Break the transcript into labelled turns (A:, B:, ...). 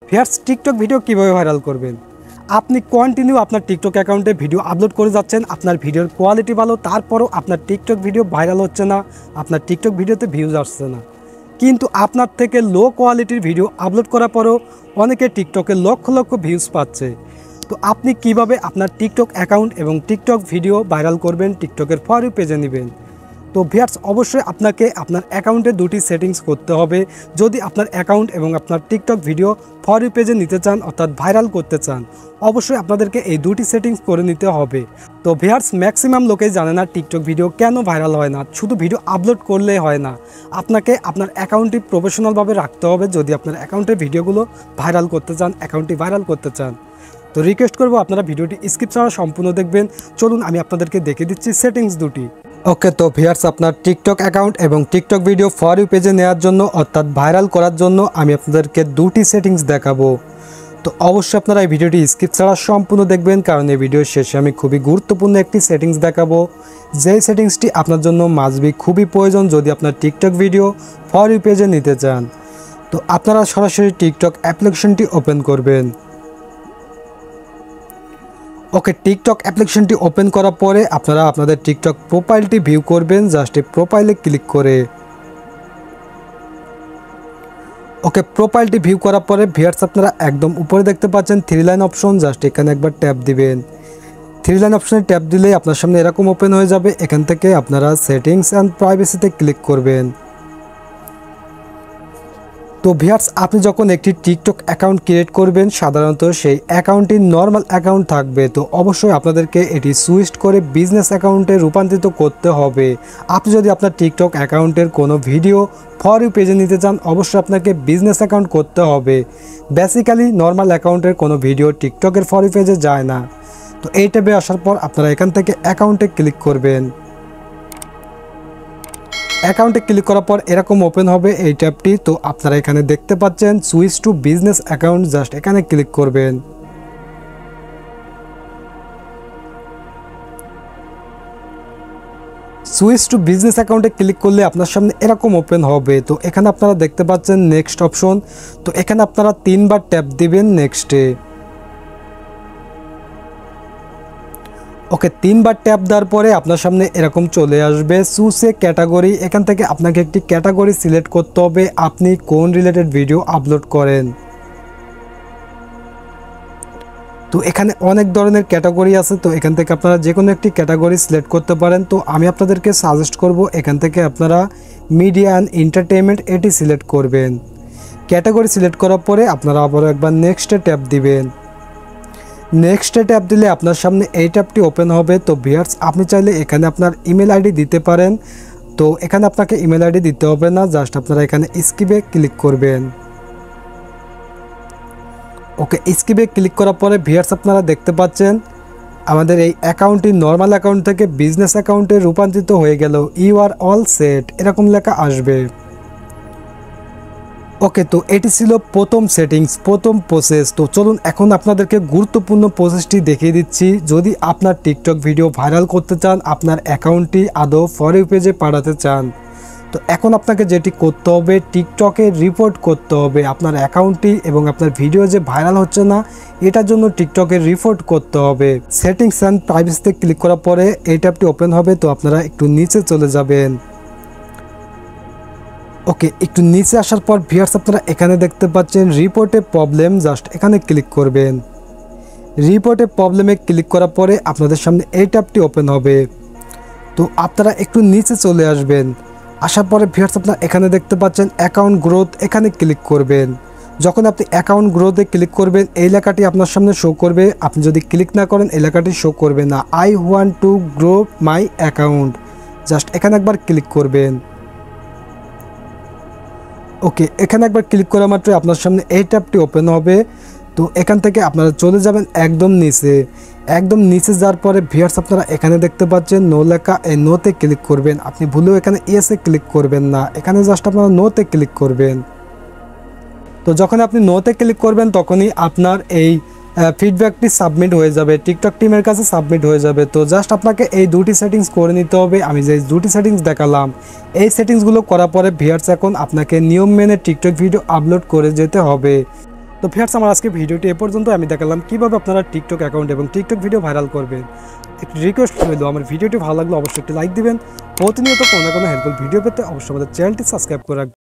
A: Viewers, TikTok video কিভাবে viral করবেন? আপনি কন্টিনিউ আপনার টিকটক অ্যাকাউন্টে ভিডিও আপলোড করে যাচ্ছেন, আপনার ভিডিওর কোয়ালিটি ভালো, তারপরও আপনার টিকটক ভিডিও ভাইরাল হচ্ছে না, আপনার টিকটক ভিডিওতে ভিউজ আসছে না। কিন্তু আপনার থেকে লো কোয়ালিটির ভিডিও আপলোড করার পরও অনেকে টিকটকে লক্ষ লক্ষ ভিউজ পাচ্ছে। তো আপনি কিভাবে আপনার টিকটক অ্যাকাউন্ট এবং টিকটক ভিডিও ভাইরাল করবেন, টিকটকের ফর ইউ পেজে নেবেন? তো ভিউয়ার্স, অবশ্যই আপনাকে আপনার অ্যাকাউন্টে দুটি সেটিংস করতে হবে যদি আপনার অ্যাকাউন্ট এবং আপনার টিকটক ভিডিও ফর ইউ পেজে নিতে চান, অর্থাৎ ভাইরাল করতে চান। অবশ্যই আপনাদেরকে এই দুটি সেটিংস করে নিতে হবে। তো ভিউয়ার্স, ম্যাক্সিমাম লোকেই জানে না টিকটক ভিডিও কেন ভাইরাল হয় না। শুধু ভিডিও আপলোড করলেই হয় না, আপনাকে আপনার অ্যাকাউন্টটি প্রফেশনালভাবে রাখতে হবে যদি আপনার অ্যাকাউন্টের ভিডিওগুলো ভাইরাল করতে চান, অ্যাকাউন্টটি ভাইরাল করতে চান। তো রিকোয়েস্ট করবো আপনারা ভিডিওটি স্কিপ ছাড়া সম্পূর্ণ দেখবেন। চলুন আমি আপনাদেরকে দেখিয়ে দিচ্ছি সেটিংস দুটি। ওকে, তো ভিউয়ার্স, আপনার টিকটক অ্যাকাউন্ট এবং টিকটক ভিডিও ফর ইউ পেজে নেওয়ার জন্য, অর্থাৎ ভাইরাল করার জন্য আমি আপনাদেরকে দুটি সেটিংস দেখাবো। তো অবশ্যই আপনারা এই ভিডিওটি স্কিপ ছাড়া সম্পূর্ণ দেখবেন, কারণ এই ভিডিওর শেষে আমি খুবই গুরুত্বপূর্ণ একটি সেটিংস দেখাবো, যেই সেটিংসটি আপনার জন্য মাস্ট বি খুবই প্রয়োজন যদি আপনার টিকটক ভিডিও ফর ইউ পেজে নিতে চান। তো আপনারা সরাসরি টিকটক অ্যাপ্লিকেশনটি ওপেন করবেন। ওকে, টিকটক অ্যাপ্লিকেশনটি ওপেন করার পরে আপনারা আপনাদের টিকটক প্রোফাইলটি ভিউ করবেন, জাস্ট এই প্রোফাইলে ক্লিক করে। ওকে, প্রোফাইলটি ভিউ করার পরে ভিউয়ার্স, আপনারা একদম উপরে দেখতে পাচ্ছেন 3 লাইন অপশন, জাস্ট এখানে একবার ট্যাপ দিবেন। 3 লাইন অপশনে ট্যাপ দিলেই আপনার সামনে এরকম ওপেন হয়ে যাবে। এখান থেকে আপনারা সেটিংস অ্যান্ড প্রাইভেসিতে ক্লিক করবেন। তো ভিউয়ার্স, আপনি যখন একটি টিকটক অ্যাকাউন্ট ক্রিয়েট করবেন, সাধারণত সেই অ্যাকাউন্টটি নর্মাল অ্যাকাউন্ট থাকবে। তো অবশ্যই আপনাদেরকে এটি সুইচ করে বিজনেস অ্যাকাউন্টে রূপান্তরিত করতে হবে। আপনি যদি আপনার টিকটক অ্যাকাউন্টের কোনো ভিডিও ফর ইউ পেজে নিতে চান, অবশ্যই আপনাকে বিজনেস অ্যাকাউন্ট করতে হবে। বেসিক্যালি নর্মাল অ্যাকাউন্টের কোনো ভিডিও টিকটকের ফর ইউ পেজে যায় না। তো এই ট্যাবে আসার পর আপনারা এখান থেকে অ্যাকাউন্টে ক্লিক করবেন। অ্যাকাউন্টে ক্লিক করার পর এরকম ওপেন হবে এই ট্যাবটি। তো আপনারা এখানে দেখতে পাচ্ছেন switch to business account, just এখানে ক্লিক করবেন। সুইচ টু বিজনেস অ্যাকাউন্টে ক্লিক করলে আপনার সামনে এরকম ওপেন হবে। তো এখানে আপনারা দেখতে পাচ্ছেন নেক্সট অপশন। তো এখানে আপনারা 3 বার ট্যাপ দিবেন নেক্সটে। ওকে, 3 বার ট্যাপ দেওয়ার পরে আপনার সামনে এরকম চলে আসবে চুজ এ ক্যাটাগরি। এখান থেকে আপনাকে একটি ক্যাটাগরি সিলেক্ট করতে হবে, আপনি কোন রিলেটেড ভিডিও আপলোড করেন। তো এখানে অনেক ধরনের ক্যাটাগরি আছে, তো এখান থেকে আপনারা যে কোনো একটি ক্যাটাগরি সিলেক্ট করতে পারেন। তো আমি আপনাদেরকে সাজেস্ট করব এখান থেকে আপনারা মিডিয়া অ্যান্ড এন্টারটেইনমেন্ট এটি সিলেক্ট করবেন। ক্যাটাগরি সিলেক্ট করার পরে আপনারা আবার একবার নেক্সটে ট্যাপ দিবেন। নেক্সটে ট্যাপ দিলে আপনার সামনে এই ট্যাবটি ওপেন হবে। তো ভিউয়ার্স, আপনি চাইলে এখানে আপনার ইমেল আইডি দিতে পারেন। তো এখানে আপনাকে ইমেল আইডি দিতে হবে না, জাস্ট আপনারা এখানে স্কিপে ক্লিক করবেন। ওকে, স্কিপে ক্লিক করার পরে ভিউয়ার্স, আপনারা দেখতে পাচ্ছেন আমাদের এই অ্যাকাউন্টটি নর্মাল অ্যাকাউন্ট থেকে বিজনেস অ্যাকাউন্টে রূপান্তরিত হয়ে গেল। ইউ আর অল সেট এরকম লেখা আসবে। ওকে, তো এটি ছিল প্রথম সেটিংস, প্রথম প্রসেস। তো চলুন এখন আপনাদেরকে গুরুত্বপূর্ণ প্রসেসটি দেখিয়ে দিচ্ছি। যদি আপনার টিকটক ভিডিও ভাইরাল করতে চান, আপনার অ্যাকাউন্টটি আদৌ ফর ইউ পেজে পাঠাতে চান, তো এখন আপনাকে যেটি করতে হবে, টিকটকে রিপোর্ট করতে হবে আপনার অ্যাকাউন্টটি এবং আপনার ভিডিও যে ভাইরাল হচ্ছে না, এটার জন্য টিকটকে রিপোর্ট করতে হবে। সেটিংস অ্যান্ড প্রাইভেসিতে ক্লিক করার পরে এই ট্যাবটি ওপেন হবে। তো আপনারা একটু নিচে চলে যাবেন। ওকে, একটু নিচে আসার পর ভিউয়ার্স, আপনারা এখানে দেখতে পাচ্ছেন রিপোর্টে প্রবলেম, জাস্ট এখানে ক্লিক করবেন। রিপোর্টে প্রবলেমে ক্লিক করার পরে আপনাদের সামনে এই ট্যাবটি ওপেন হবে। তো আপনারা একটু নিচে চলে আসবেন। আসার পরে ভিউয়ার্স, আপনারা এখানে দেখতে পাচ্ছেন অ্যাকাউন্ট গ্রোথ, এখানে ক্লিক করবেন। যখন আপনি অ্যাকাউন্ট গ্রোথে ক্লিক করবেন, এই লেখাটি আপনার সামনে শো করবে। আপনি যদি ক্লিক না করেন, এই লেখাটি শো করবে না। I want to grow my account, just এখানে একবার ক্লিক করবেন। ওকে, এখানে একবার ক্লিক করা মাত্র আপনার সামনে এই ট্যাবটি ওপেন হবে। তো এখান থেকে আপনারা চলে যাবেন একদম নিচে। একদম নিচে যাওয়ার পরে ভিউয়ার্স, আপনারা এখানে দেখতে পাচ্ছেন নো লেখা, এই নোতে ক্লিক করবেন। আপনি ভুলেও এখানে ইয়েসে ক্লিক করবেন না, এখানে জাস্ট আপনারা নোতে ক্লিক করবেন। তো যখন আপনি নোতে ক্লিক করবেন, তখনই আপনার এই ফিডব্যাকটি সাবমিট হয়ে যাবে, টিকটক টিমের কাছে সাবমিট হয়ে যাবে। তো জাস্ট আপনাকে এই দুটি সেটিংস করে নিতে হবে। আমি যে দুটি সেটিংস দেখালাম, এই সেটিংসগুলো করার পরে ভিউয়ার্স, এখন আপনাকে নিয়ম মেনে টিকটক ভিডিও আপলোড করে যেতে হবে। তো ভিউয়ার্স, আমার আজকে ভিডিওটি এ পর্যন্ত। আমি দেখালাম কীভাবে আপনারা টিকটক অ্যাকাউন্ট এবং টিকটক ভিডিও ভাইরাল করবেন। একটি রিকোয়েস্ট রইল, আমার ভিডিওটি ভালো লাগলে অবশ্যই একটি লাইক দিবেন। প্রতিনিয়ত কোনো না কোনো হেল্পফুল ভিডিও পেতে অবশ্যই আমাদের চ্যানেলটি সাবস্ক্রাইব করে রাখবেন।